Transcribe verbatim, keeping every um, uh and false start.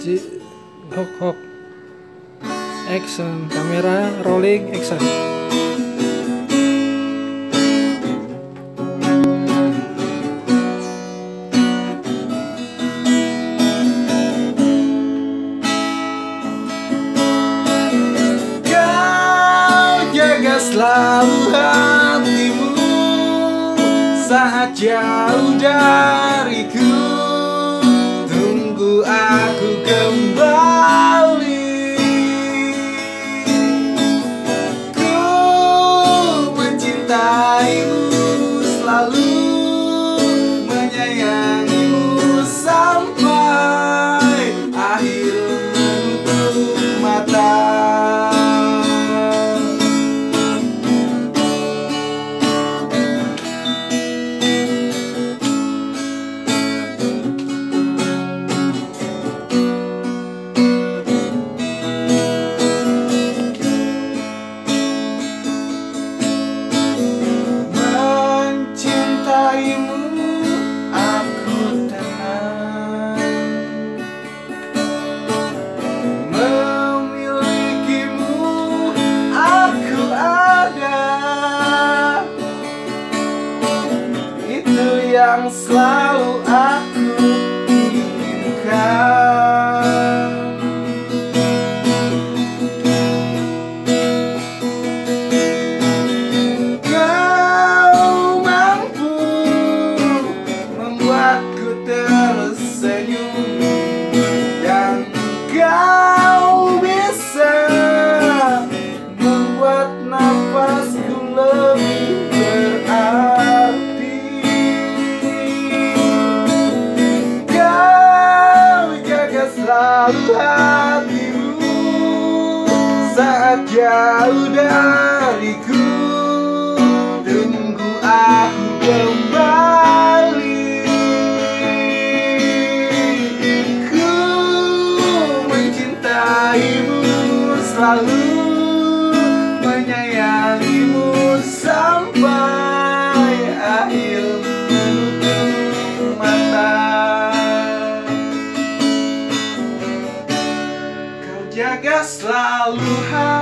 Ji, hok hok. Action, kamera rolling, action. Kau jaga selalu hatimu saat jauh dariku. Tunggu aku kembali. Ku mencintaimu selalu, menyayangimu sampai akhir menutup mata. Yang selalu aku inginkan. Kau mampu membuatku tersenyum, dan kau bisa membuat nafasku lebih berarti. Selalu hatimu saat jauh dariku. Tunggu aku kembali. Ku mencintaimu selalu, menyayangimu sampai akhir menutup mata. Jaga selalu hati.